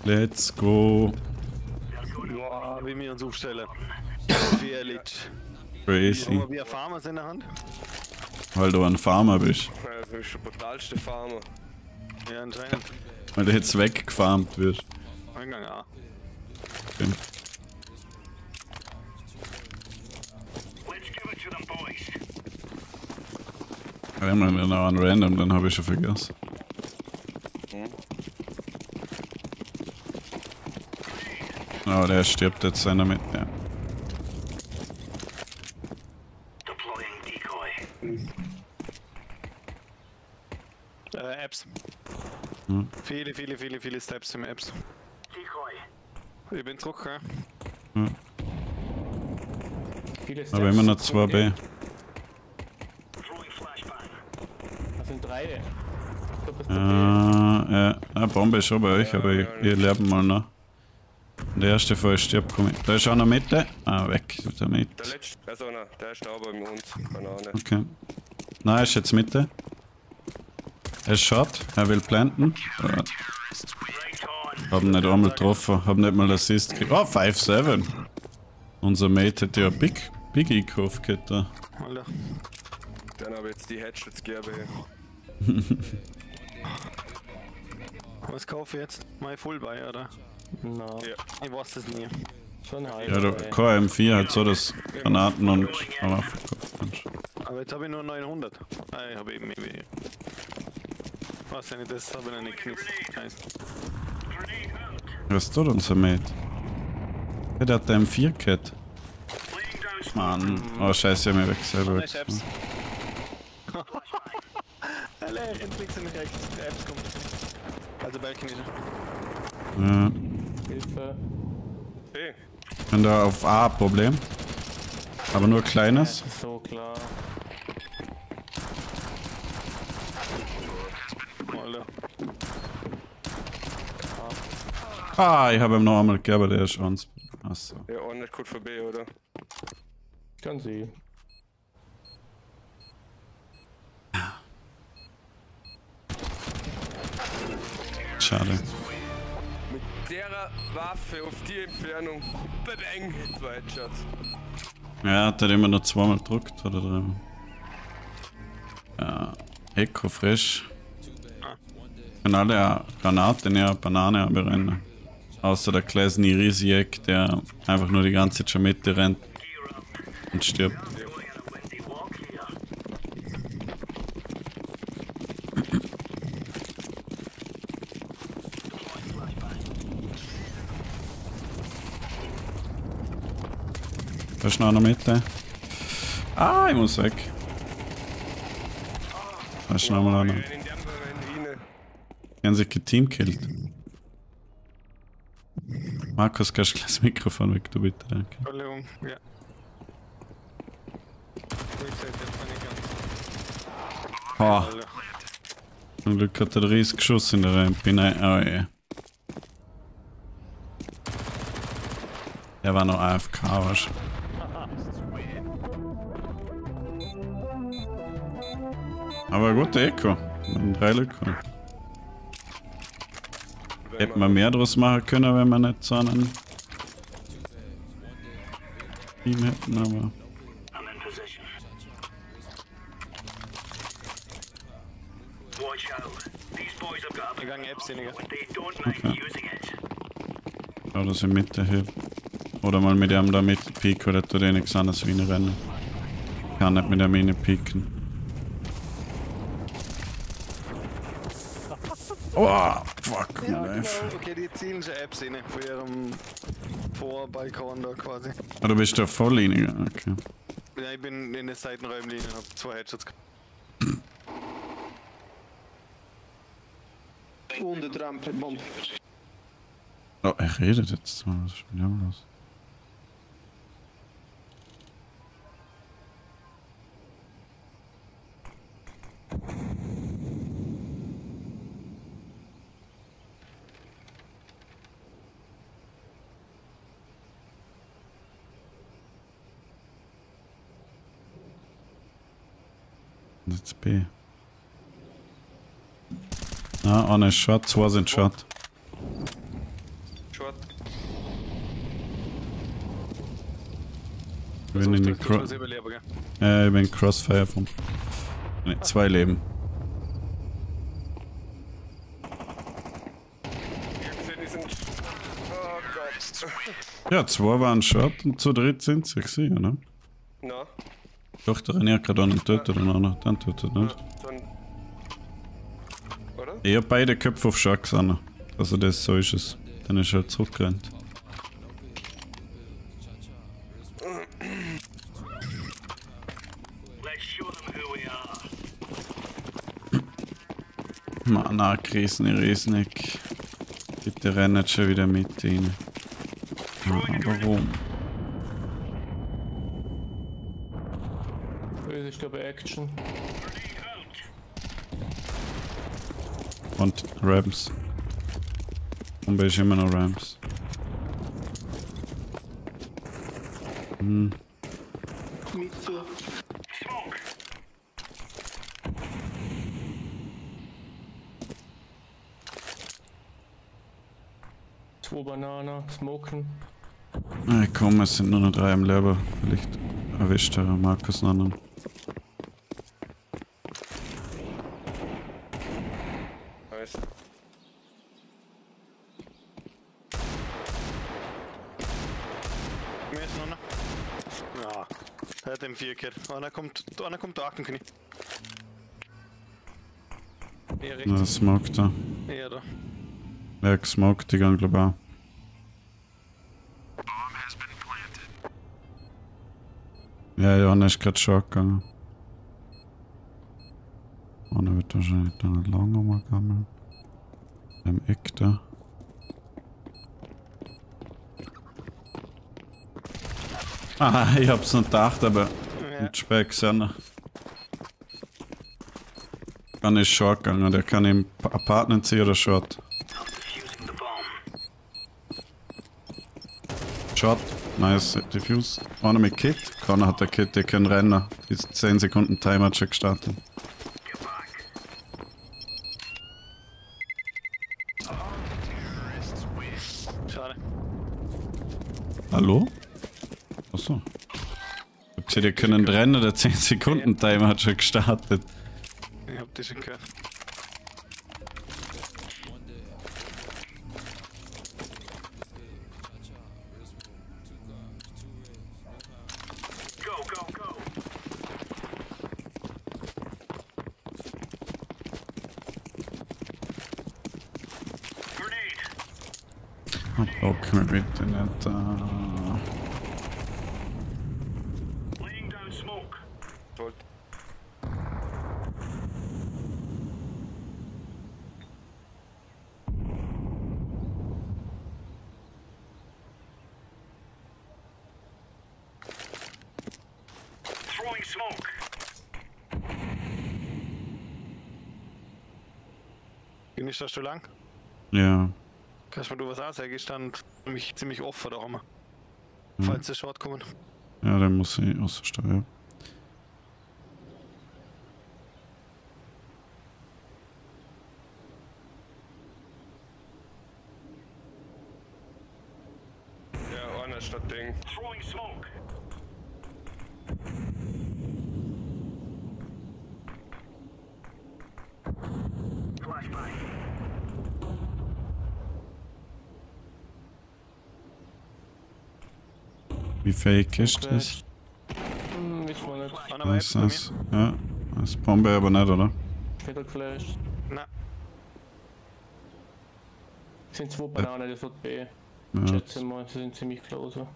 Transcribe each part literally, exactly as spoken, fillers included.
Let's go. Wow, wie wir uns aufstellen. Ehrlich. Crazy. Haben wir wie ein Farmer in der Hand? Weil du ein Farmer bist. Ja, du bist der brutalste Farmer. Ja, anscheinend. Weil du jetzt weggefarmt wirst. Eingang A. Okay. Wir haben dann noch einen Random, dann habe ich schon vergessen. Oh, der stirbt jetzt einer mit, ja. Äh, Apps. Hm. Viele, viele, viele, viele Steps im Apps. Ich bin zurück, ja? Hm. Viele Steps. Aber immer noch zwei B. Das sind drei. Ich glaub, das Ja, ja, eine Bombe ist schon bei euch, aber ich, ihr leben mal noch. Der erste Fall stirbt, komm ich. Da ist auch noch Mitte. Ah, weg damit. Der letzte, also nein, der ist da aber bei uns. Banane. Okay. Nein, er ist jetzt Mitte. Er ist short, er will planten. Ja. Hab ihn nicht einmal getroffen, hab nicht mal Assist gekriegt. Oh, fünf sieben. Unser Mate hätte ja Big, Biggie gekauft, geht da. Alter. Dann habe ich jetzt die Headshots gegeben. Was kaufe ich jetzt? My Full Buy, oder? No. Ja. Ich weiß das nie. Schon halb. Ja, du, K M vier hat so das Granaten und Hammer verkauft. Mensch. Aber jetzt habe ich nur neunhundert. Ah, ich habe eben irgendwie. Was denn, das habe ich noch nicht genutzt. Nice. Was tut unser Mate? Ja, der hat M vier gehabt. Mann. Oh scheiße, ich hab mich weg selber. Nice Apps. Alle, rennt links und rechts. Apps kommt. Also Balkon ist er. Ja. Hilfe. Hey, Wenn da auf A ein Problem. Aber nur kleines. Das ist so klar. Alter. Ah, ich habe ihm noch einmal gegeben, der ist uns. Achso. ja, auch nicht gut vorbei, oder? Kann sie. Schade. Mit der Waffe auf die Entfernung. Bang! Zwei Headshots. Ja, hat er immer noch zweimal gedrückt oder dreimal. Ja, Eco frisch. Können alle eine Granate in eine Banane abrennen. Außer der kleine Risiek, der einfach nur die ganze Zeit schon Mitte rennt und stirbt. Da ist noch einer Mitte. Ah, ich muss weg. Da ist noch mal einer. In dem Moment Die haben sich geteamkillt. Markus, kannst du das Mikrofon weg, du bitte, danke. Entschuldigung, ja. Reset, jetzt bin ich ganz. Oh, Alter. zum Glück hat er den riesigen Schuss in der Rampe. Nein, oh je. Der war noch A F K, weißt du. Aber gute Eco. Mit drei Lücken. Hätte man mehr draus machen können, wenn wir nicht so einen Team hätten, aber. Ich gang Apps weniger. Okay. Ja, dass ich Mitte heb. Oder mal mit dem da mit pieken, oder tut eh nichts anderes wie eine Rennen. Ich kann nicht mit der Mine pieken. Oh, fuck, Ja, my life. genau. Okay, die zielen schon Apps rein von ihrem Vorbalkon da quasi. Ah, du bist da voll rein, okay. Ja, ich bin in der Seitenräumlinie und hab zwei Headshots gehabt. Und der Rampe, Bomb. Oh, er redet jetzt mal, was ist mit dem los? Jetzt B. Ah, einer ist Shot, zwei sind Shot. Short. Ich bin in den Du musst Cro überleben, gell? äh, ich bin Crossfire vom. Ne, zwei Leben. Ich sehe diesen. Oh Gott. Ja, zwei waren Shot und zu dritt sind sie, gesehen, ne? Na, Doch, der René hat gerade einen tötet und einer dann tötet, nicht? dann. Oder? Ich hab beide Köpfe auf Shot gesehen. Also das, so ist es. Dann ist er halt zurückgerannt. Mann, na, Riesen, Rieseneck. Bitte rennt schon wieder mit rein. Ja, warum? Das ist glaube ich Action. Und Rams. Und ist immer noch Rams. Hm. Zwei Bananen, smoken. Na komm, es sind nur noch drei am Leben. Vielleicht erwischt der Markus einen anderen. Nice. Mir ist noch einer. Ja, der hat den vier Kit. Einer kommt, einer kommt da Knie. Eher Na, rechts. smoked da. Eher da. Wer gesmoked, die gehen glaube ich auch. Ja, ja, einer ist gerade schon gegangen. Einer wird wahrscheinlich da nicht lange mal gammeln. Im Eck da. Ah, ich hab's nicht gedacht, aber Ja. mit Speck gesehen. Kann ist Short gegangen, der kann im Apartment ziehen oder Short. Shot, nice, Diffuse. Einer mit Kit, keiner hat der Kit, der kann rennen. Die zehn Sekunden Timer hat schon gestartet. Schade. Hallo? Achso. Habt ihr, die können rennen, der zehn Sekunden Timer hat schon gestartet. Ich hab dich schon gehört. Block mir bitte nicht da. Sollte. Genießt das schon lang? Ja. Kannst mir du was anzeigen? Ich stand nämlich ziemlich offen da haben. Falls sie Short kommen. Ja, dann muss ich aussteuern. Ja, einer statt Ding. Wie fake ist das? Hm, wissen wir nicht. Einer Was war ist das? Ja, das ist Bombe aber nicht, oder? Wieder geflasht. Nein. Es sind zwei Bananen, das wird B. Ja. Schätze mal, sie sind ziemlich close.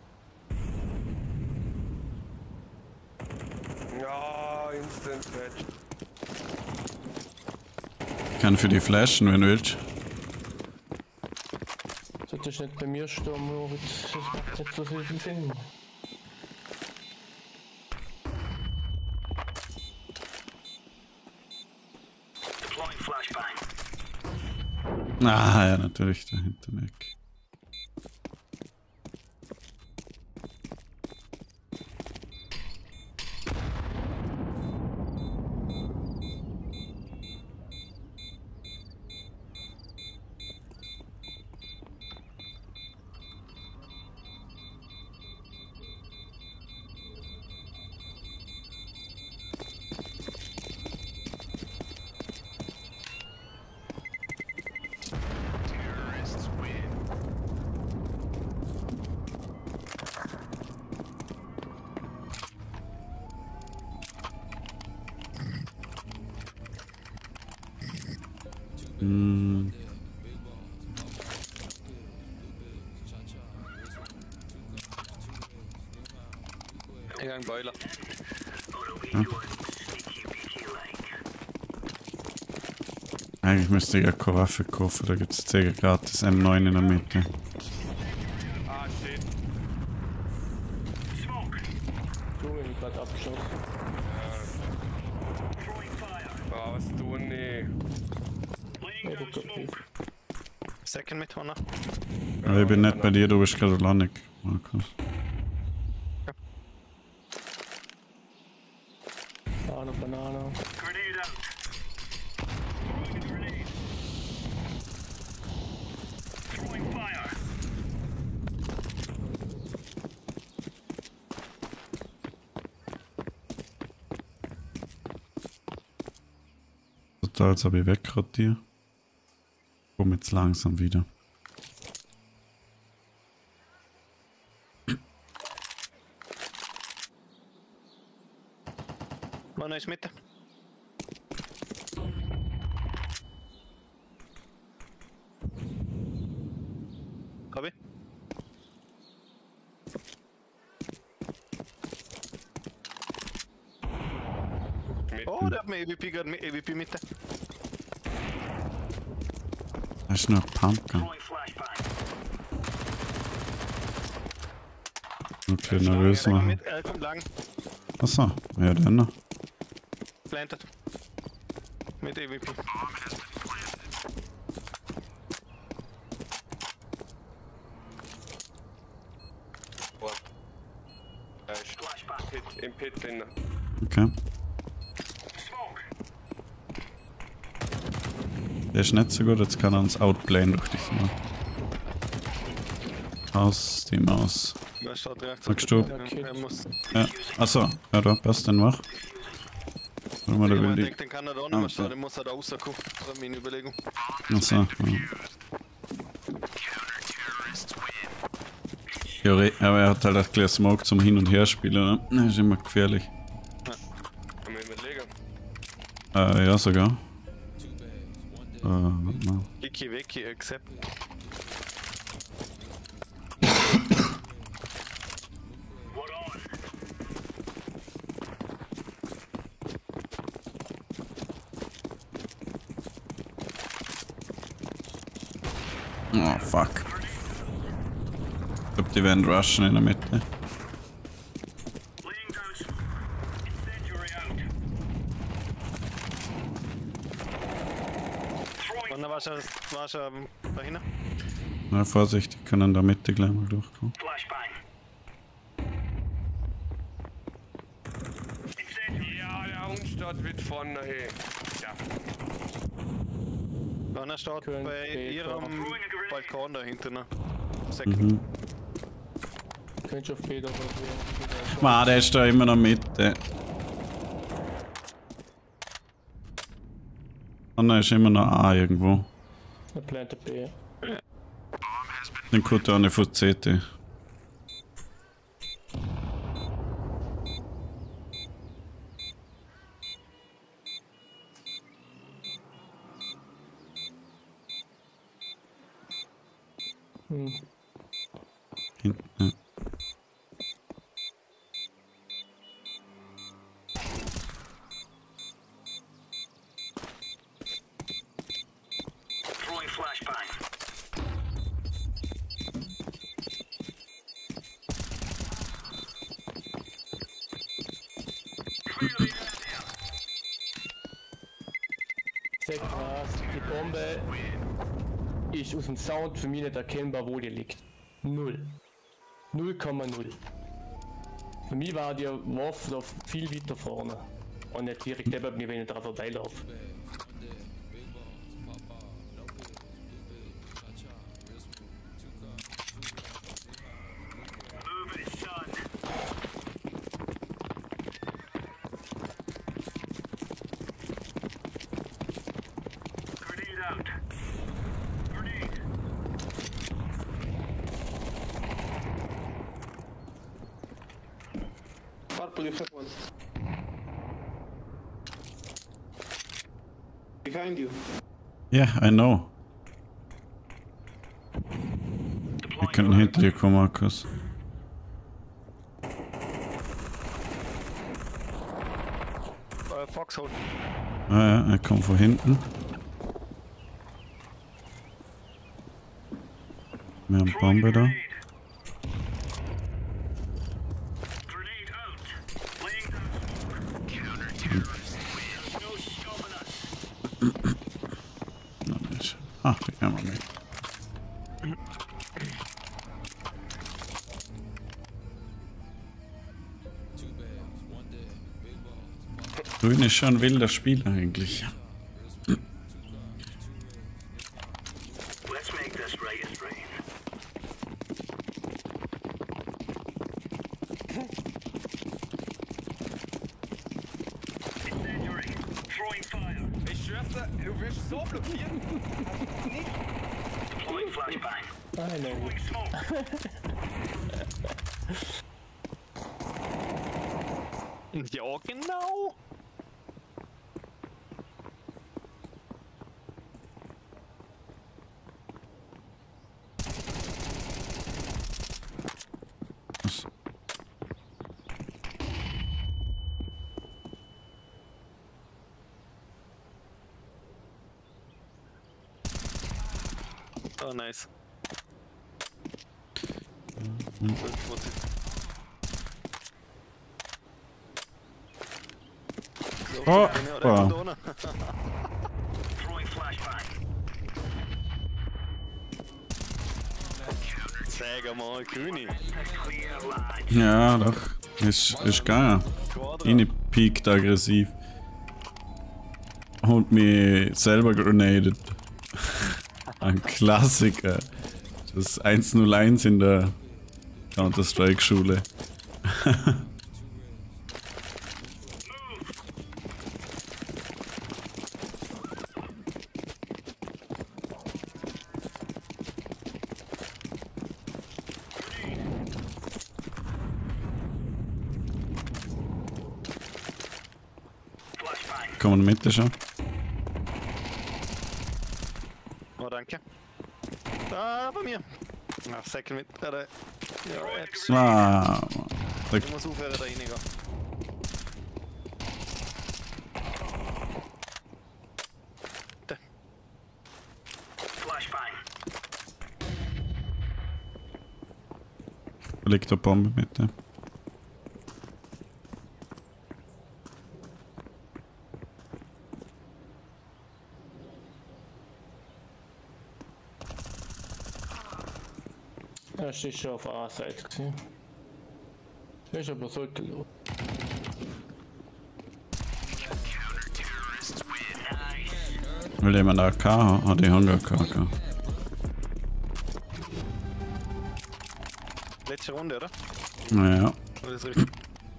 Ja, Instant Fetch. Ich kann für die flashen, wenn du willst. Solltest nicht bei mir stehen, Moritz. Das macht nicht so viel Sinn. Ah, ja, natürlich, da hinten weg. Hm. Ich gang Boiler. Ja. Eigentlich müsste ich ja keine Waffe kaufen, da gibt es gratis M neun in der Mitte. Ah, shit. Junge, ich grad abgeschossen. Ah, was tun die? Ja, du kannst nicht. Second mit Honor. Aber ich bin nicht bei dir, du bist gerade alleine, Markus. Banane, Banane. Total, als ob ich wegrottiere. Komm jetzt langsam wieder. Mann ist Mitte. Hab ich? Oh, der hat mir E V P gerade mit E V P Mitte. Das ist nur Pumpgun. Okay, nervös Er kommt machen. mit, er kommt lang. Achso, ja dann noch. Planted. Mit E V P. What? Ja, ist Pit, im Pit drin. Okay. Der ist nicht so gut, jetzt kann er uns outplayen durch dich mal. Aus die Maus. Da steht rechts. Magst du? Er muss. Ja, achso, ja da, passt dann wach. Warte mal, da will Ich die. denke, den kann er da auch nicht mehr stehen, den muss er da rauskommen. Das war meine Überlegung. Achso, ja. Ja, re- aber er hat halt auch gleich Smoke zum Hin- und Herspielen, ne? Das ist immer gefährlich. Kann man überlegen. Äh, ja, sogar. Äh, warte mal. Wiki, Wiki, accept. Oh, fuck. Ich glaub, die werden rushen in der Mitte. Und dann war schon, war schon da hinten. Na, Vorsicht, die können in der Mitte gleich mal durchkommen. Ja, der Unstart wird vorne, hey. Ja. Einer steht Könnte bei ich ihrem haben. Balkon da hinten. Ne? Second. Mhm. Könntest du auf Peter probieren. Ma, der ist da immer noch Mitte. Anna ist immer noch A irgendwo. Er plantet B. Den kommt auch nicht von C T. Hm. Hinten, ja. Sag was, die Bombe ist aus dem Sound für mich nicht erkennbar, wo die liegt. Null. null Komma null. Für mich war die Waffe noch viel weiter vorne. Und nicht direkt neben mir, wenn ich da vorbeilaufe. Purple, you have one. Behind you. Yeah, I know. Wir könnten hinter dir kommen, Markus. Äh, Foxhole. Ah ja, er kommt von hinten. Wir haben Bombe da. Noch nicht. Ah, die kann man nicht. Grün ist schon ein wilder Spieler eigentlich. Ich schwör's dir, du wirst so blockieren. Nein, nein. Ja, genau. Was? Oh, nice. Fünf Mutti. So, Oh, eine oder wow. eine Donau. Sag mal, König. Ja, doch. Ist, ist geil. Eine piekt aggressiv. Und mich selber grenaded. Ein Klassiker. Das eins null eins in der Counter-Strike-Schule. Kommen wir mit schon? Oh, danke. Da, bei mir. Ach, Second mit. Oder, ja, Apps. Ah, Ich muss aufhören, da reingehen. Da. liegt der Bombe mit. Ja. Das ist schon auf der A-Seite gewesen. Das ist aber zurückgelaufen. Will jemand A K haben? Ah, die haben gar keine A K. Letzte Runde, oder? Naja. Oder ist richtig?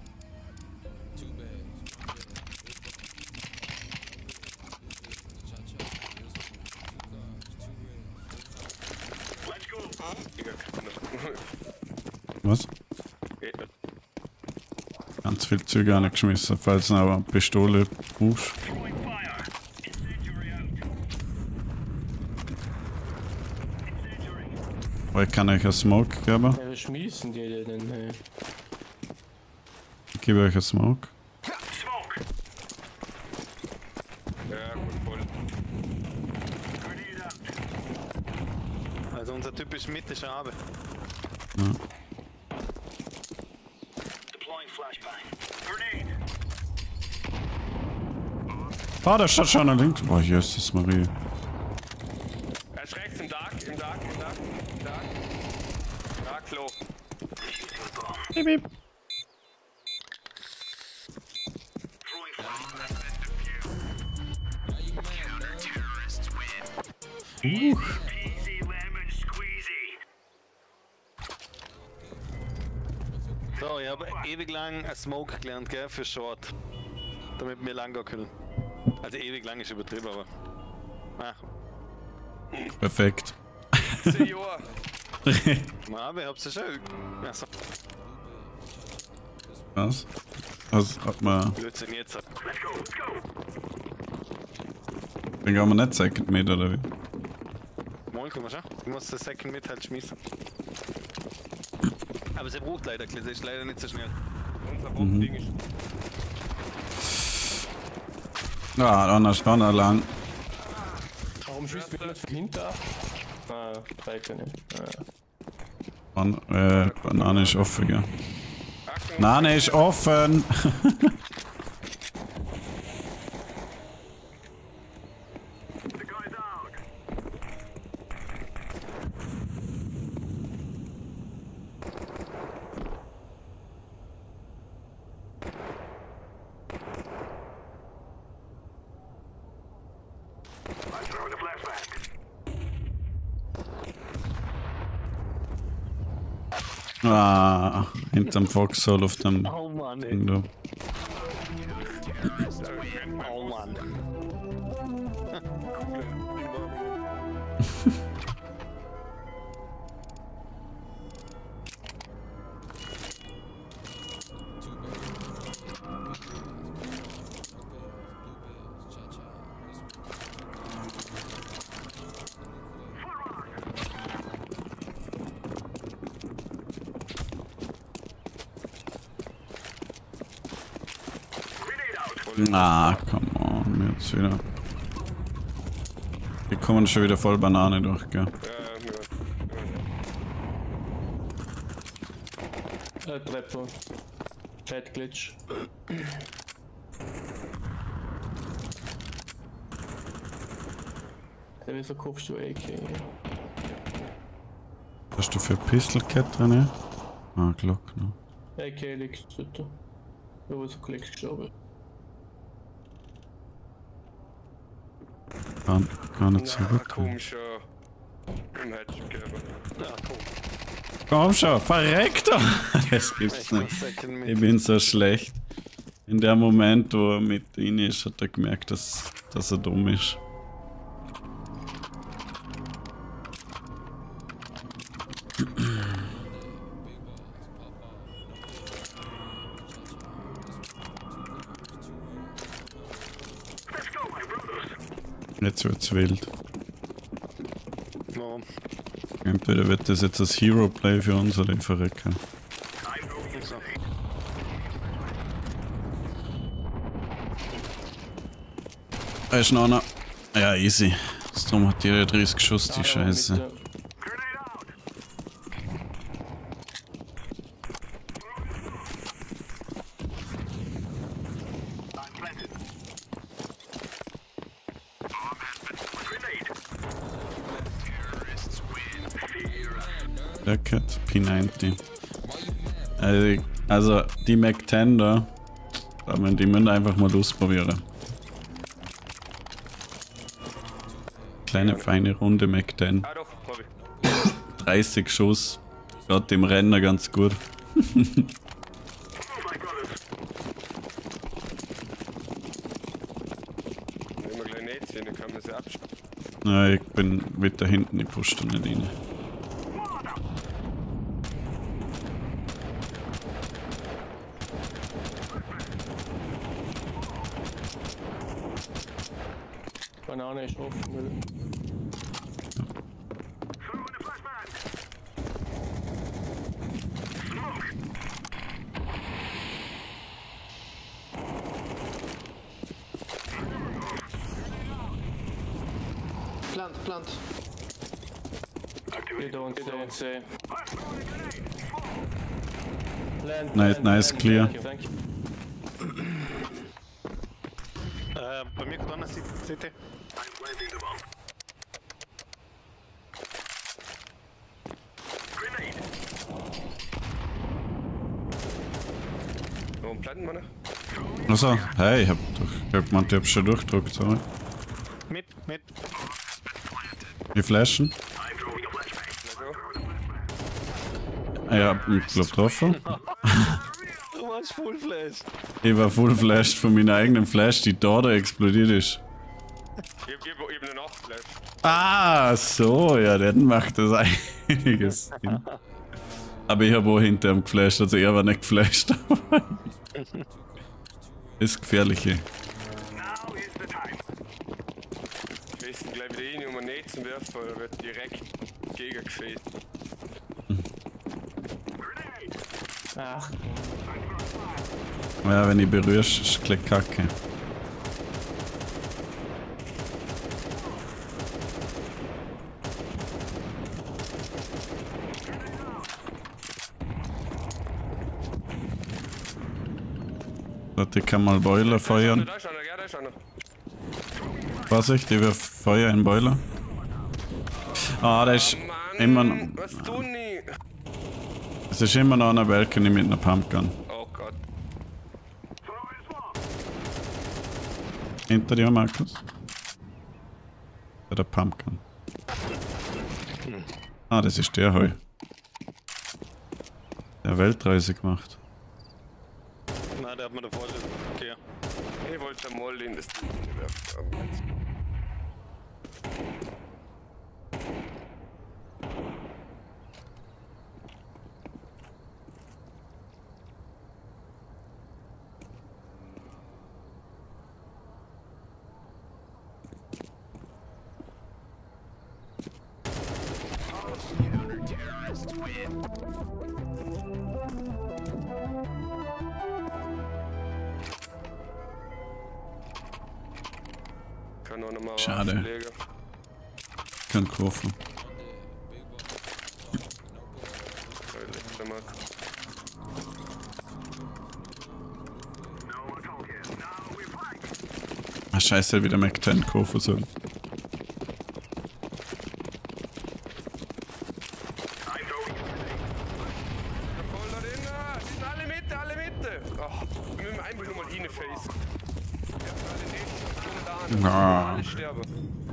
Was? Ganz viel Züge angeschmissen, falls du noch eine Pistole brauchst. Aber ich kann euch einen Smoke geben. Ja, was schmeißen die denn? Hey? Ich gebe euch einen Smoke. Ja, gut, voll. Also unser Typ ist mit, ist Rabe. Ja. Ah, da steht schon links. Oh, Jesus Marie. Er ist rechts im Dark, im Dark, im Dark, im Dark. Dark low. Piep, piep. Uh. So, ich habe ewig lang ein Smoke gelernt, gell, für Short. Damit wir lang gehen können. Also ewig lang ist übertrieben, aber. Ah, Perfekt. zehn Jahre. aber ich hab's ja schon. Achso, Was? Was hat man? Blödsinn jetzt. Dann gehen wir nicht Second mit, oder wie? Mal können wir schon. Ich muss das Second mit halt schmissen. Aber sie braucht leider, sie ist leider nicht so schnell. Unser Bombending ist. Ja, dann ist schon lang. Warum schießt du nicht von hinten ab? Ah, drei können. Ah. Ban äh, Banane ist offen, gell? Achtung, Banane ist offen! Ah, hinterm Foxhole auf dem Oh Mann, ey. Ding da. Oh Mann. Ah, come on, jetzt wieder. Wir kommen schon wieder voll Banane durch, gell? Ja, ja. Äh, Treppe. Chat Glitch. Ja, wieso kaufst du A K? Was hast du für Pistol Cat drin? Ah, Glock noch. A K liegt dort. Wo ist der Kollege gestorben? Gar, gar nicht so Na, gut. komm schon. Im Headshot geben. Ja, komm. Komm schon, verreck doch! Das gibt's Ich muss nicht. Second mit. Ich bin so schlecht. In dem Moment, wo er mit ihm ist, hat er gemerkt, dass, dass er dumm ist. Jetzt wird's wild. Warum? Entweder wird das jetzt das Hero Play für uns oder ich verrecke. So. Da ist noch einer. Ja, easy. Storm hat ihre dreißig Schuss, die Scheiße. Blackcat, P neunzig. Also, also die Mac zehn da, aber die müssen einfach mal ausprobieren. Kleine feine runde Mac zehn. Ah doch, hab ich. dreißig Schuss. Geht dem Renner ganz gut. Wenn wir gleich nicht sehen, dann kann man sie abschneiden. Nein, ich bin wieder hinten, ich push da nicht rein. Banane ist offen. Plant, plant. We don't say. Don't say. Land, Nice, land, nice, land. clear. Thank you, thank you. Äh, bei mir kommt einer C T. Warum planten wir noch? Also, hey, ich hab doch, ich hab gemeint, ich hab schon durchdruckt, sorry. Mit, mit. Die Flaschen? Na so. Ja, ich glaub getroffen. Du warst Full Flash. Ich war full flashed von meiner eigenen Flash, die da, da explodiert ist. Ich hab, ich hab eben eine Nachtflash. Ah, so, ja, dann macht das einiges Sinn. Aber ich habe auch hinter ihm geflasht, also er war nicht geflasht. Ist gefährliche. Grenade zum Werfen, er wird direkt gegengefehlt. Ach, Ja, wenn ich berührst, ist es gleich kacke. Warte, ich kann mal Boiler feuern. Da ist einer, ja, da ist einer. Vorsicht, ich wirf Feuer in den Boiler. Ah, da ist Mann, immer noch. was tun die? Es ist immer noch einer Balcony mit einer Pumpgun. Oh Gott. Hinter dir, Markus. Bei der Pumpgun. Ah, das ist der heu. Der Weltreise gemacht. Nein, der hat mir davor schon. Okay. Ich wollte mal in das Ding werfen. Kann auch nochmal Schade. auflegen. Kann kaufen. Elektromat. Ah, scheiße, wieder Mac zehn kaufen sollen. Voll da drin, ah, die sind alle Mitte, alle Mitte. Ach, wir müssen einfach nur mal reinface. Wir haben alle nicht. Da, Ah. alle sterben.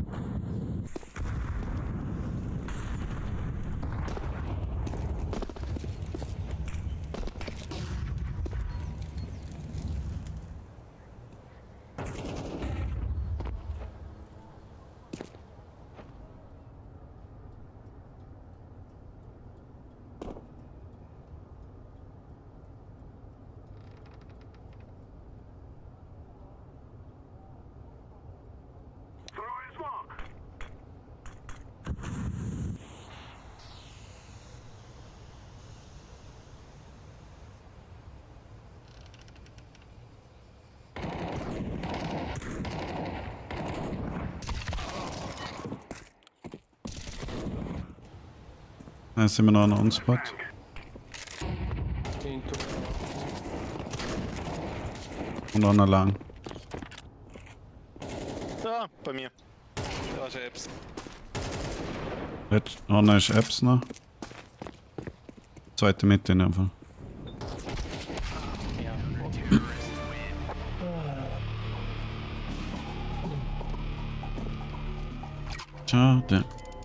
Da sind wir noch an einem Spot. den Tor. Und auch noch lang. Da, bei mir. Da ist Apps. Jetzt, oh, ist Apps noch. Zweite Mitte einfach. Schade.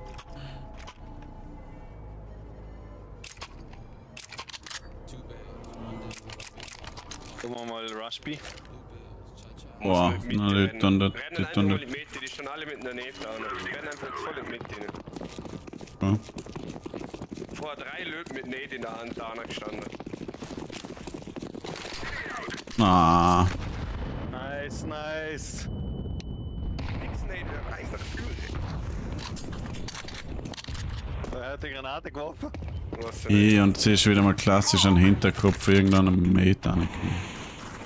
Gucken wir mal Rush B. Boah, Muss nicht na, mitrennen. die tun das, Rennen die einfach tun mal das. in die Mitte, die stehen alle mit einer Nähe da. Die rennen einfach voll in die Mitte rein. Ja. Vorher drei Löwen mit Nate in der Hand da gestanden. Ah, Nice, nice. Nix Nate, einfach fühlen. Er hat die Granate geworfen. Was eh, und sie ist wieder mal klassisch an den Hinterkopf irgendeinem Mate angekommen.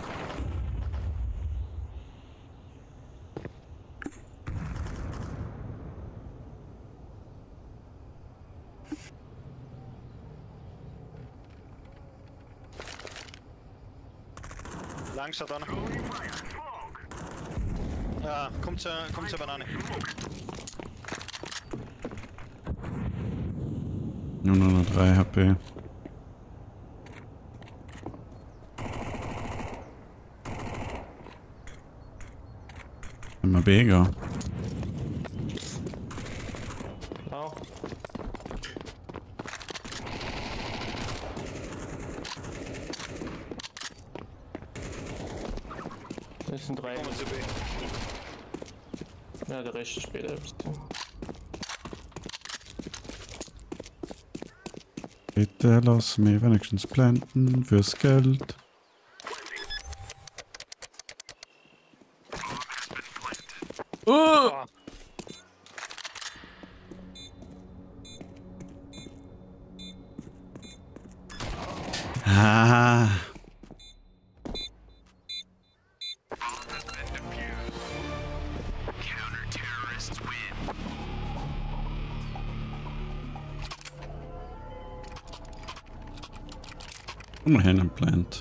Langstadt an. Ja, kommt zur, kommt zur Banane. Nur noch drei H P. Immer Bega. Auch. Das sind drei. Kommen wir zu B. Ja, der Rest ist später. Bitte lass mich wenigstens planten fürs Geld. Uh! Ah. Immerhin ein Plant.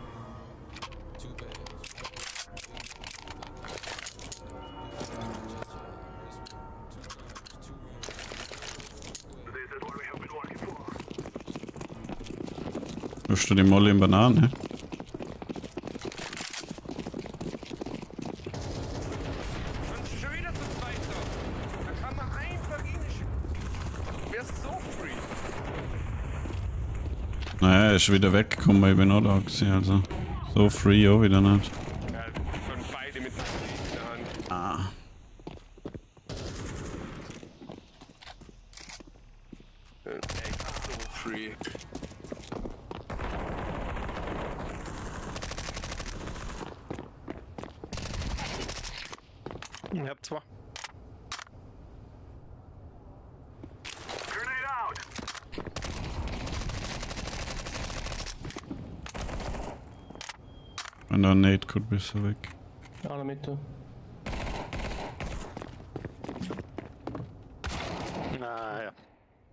Hast du die Molle in Banane? Und schon wieder zu zweit da. Da kann man einfach rein. Wer ist so free? Naja, er ist wieder weggekommen, ich bin auch da gewesen, also. So free auch wieder nicht. Ja, von beide mit in der Hand. Ah. Echt so free. Ich hab zwei. Und dann Nate kommt besser weg. Alle Mitte. Ah, ja.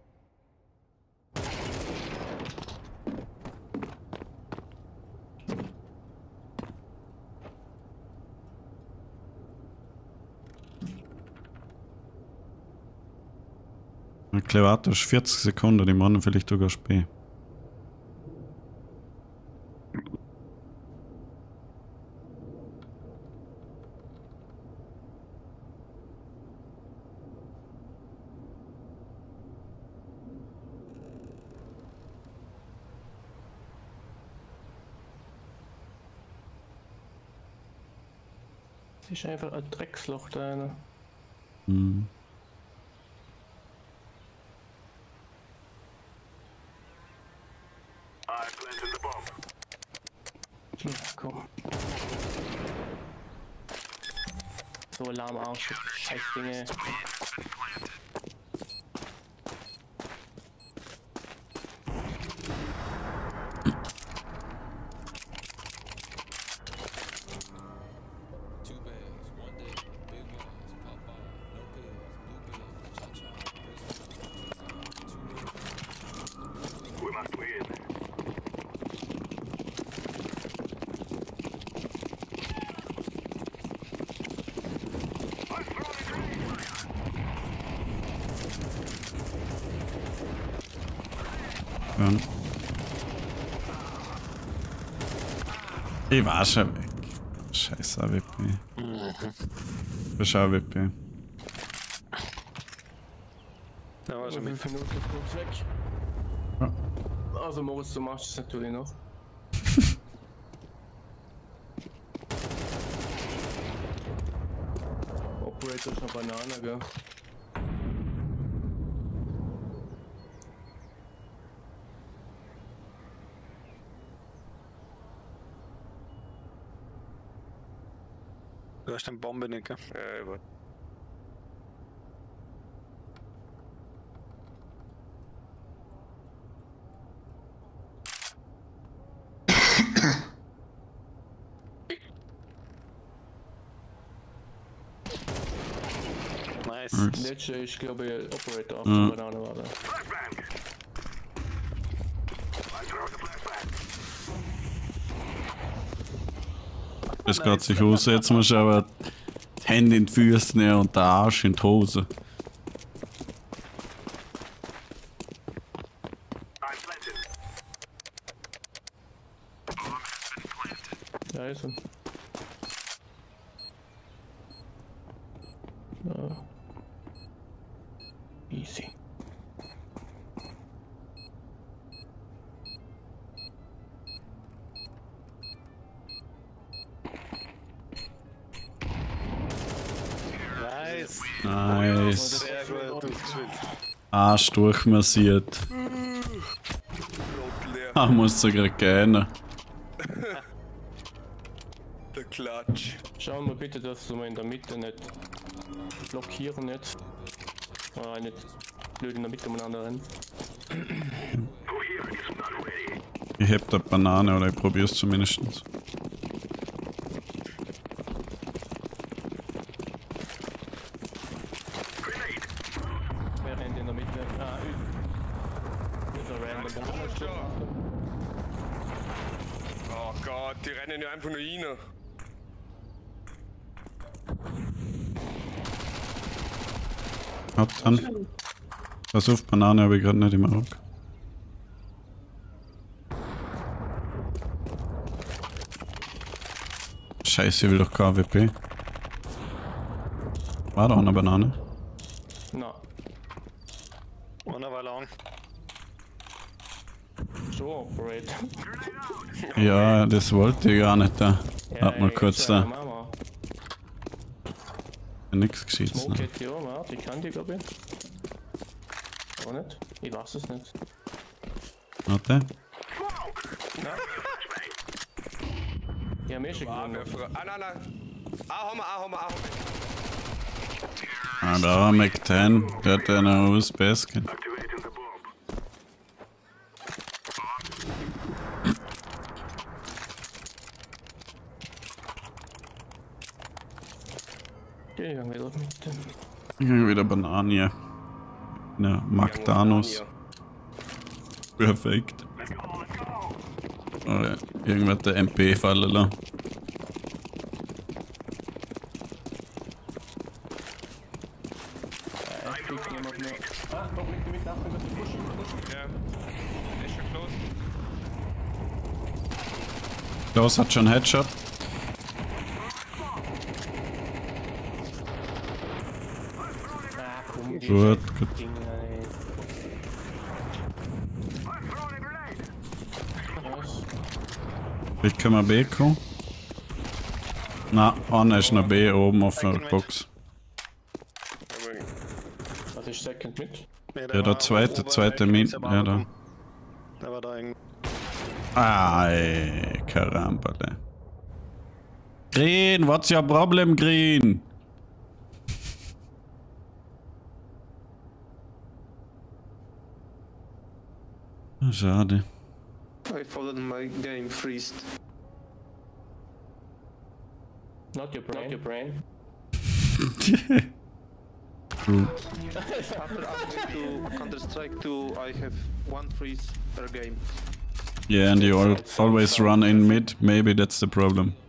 Klevato ist vierzig Sekunden, die machen vielleicht sogar spät. Es ist einfach ein Drecksloch da. Ne? Mhm. Ja, komm. So lahm Arsch, scheiß Dinge. Ja. Ich war schon weg. Scheiß A W P. Das ist A W P. Da war schon Wie mit. viele Minuten kommt's weg? Ja. Also Moritz, du machst es natürlich noch. Operator ist eine Banane, gell? Du hast eine Bombe nicht, gell? Ja, gut. Nice. Nice. Letzte ist, glaube ich, Operator auf Mhm. der Banane war da. Das geht sich aus. Jetzt musst du aber die Hände in die Füße nehmen und den Arsch in die Hose. Da ist er. Ja. Easy. Nice. Nice. Sehr gut, du hast gespielt. Arsch durchmassiert. Rot leer. Ah, muss sogar gehen. Der Klatsch. Schauen wir bitte, dass wir in der Mitte nicht blockieren nicht. Ah, nicht blöd in der Mitte umeinander rennen. Ich Ich heb da Banane oder ich probier's zumindest. Wer rennt in der Mitte? Ah, Ü. Ist ein random Bananenstück. Oh Gott, die rennen ja einfach nur rein. Hat dann. Pass auf, Banane habe ich gerade nicht im Auge. Scheiße, ich will doch K W P. War da eine Banane? Na, Einer war lang. so, great. Ja, das wollte ich gar nicht da. Ja, Warte mal ey, kurz so, da. Mama. Nix geschieht's. Smoke Ne? hätte ich auch, warte, ich kann die, glaube ich. Auch nicht? Ich weiß es nicht. Warte. Die haben eh schon gewonnen. Warwerfer. Ah, nein, nein. Ah, haben wir, ah, haben wir, ah, haben wir. Ah, da war Mac zehn. Der hat eine U S B-Skin. Die gehen wieder mit dem. Ja, wieder Banane. Ja, Magdanus. Perfekt. Oh, ja. Irgendwer hat der M P fallen lassen. Ja, ich krieg niemand mehr. Ah, doch, mit dem mit Achtung, dass die pushen, pushen. Ja. Ist schon close. Klaus hat schon Headshot. Ah, komm, die Gut, gut. Dinge, ey. Was? Wie können wir B kommen? Na, einer ist noch B oben auf der Box. Was ist Second mit? Nee, Ja, der zweite, zweite Min. Ja, da. Der war da irgendwie. Ay, Karambale. Green, what's your problem, Green? Schade. I followed my game freezed. Not your brain. Not your brain. After upgrade to Counter-Strike two, I have one freeze per game. Yeah, and you all, always run in mid. Maybe that's the problem.